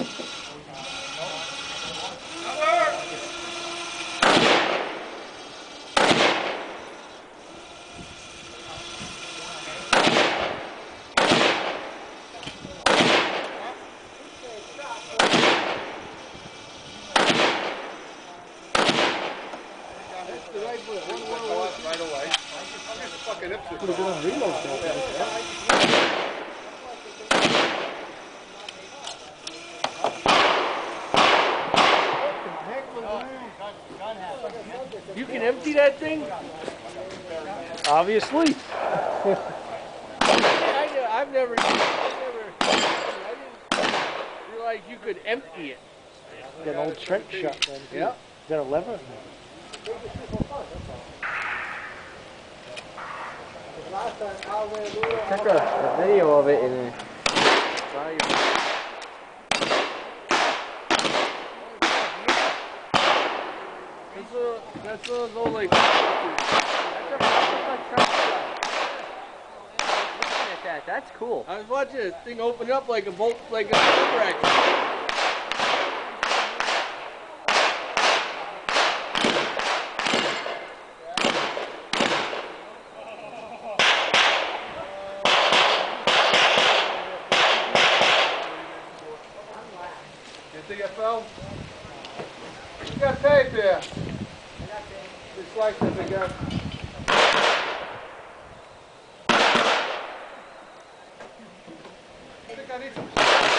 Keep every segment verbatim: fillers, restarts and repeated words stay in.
Right away. Fucking Ipswich. Could have been on reload though. You can empty that thing? Obviously. I, I've never, I've never, I didn't realize you could empty it. Got an old trench shotgun. Yeah. Is that a lever? Took a, a video of it and That's a, that's a little like. that. That's cool. I was watching this thing open up like a bolt, like a bolt rack. You think I fell? You got tape here. I got tape. Just like this again. I think I need some.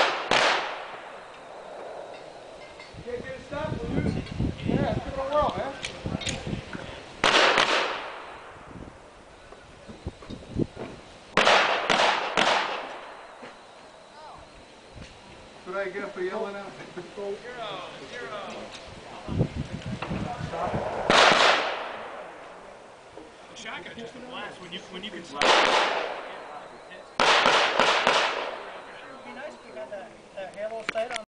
You can't get it stopped, will you? Yeah, give it a whirl, man. What I get for yelling out? Zero, zero. The shotgun just a blast when you when you can slap. It would be nice if we had that, that halo sight on.